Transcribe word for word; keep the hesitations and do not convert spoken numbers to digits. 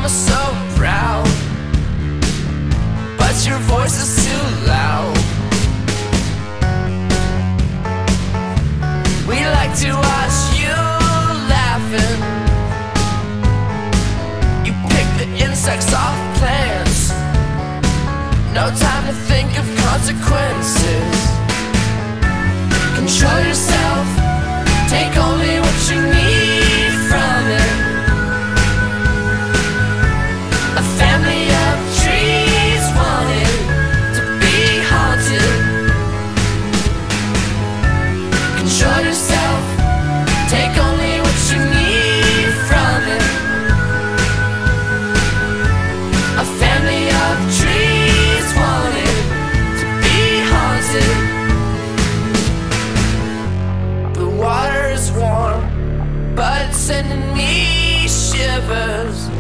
mama so proud, but your voice is too loud. We like to watch you laughing. You pick the insects off plants. No time to think of consequences. Control yourself, take only what you need from it. A family of trees wanted to be haunted. Control yourself, take only what you need from it. A family of trees wanted to be haunted. The water is warm, but it's sending me shivers.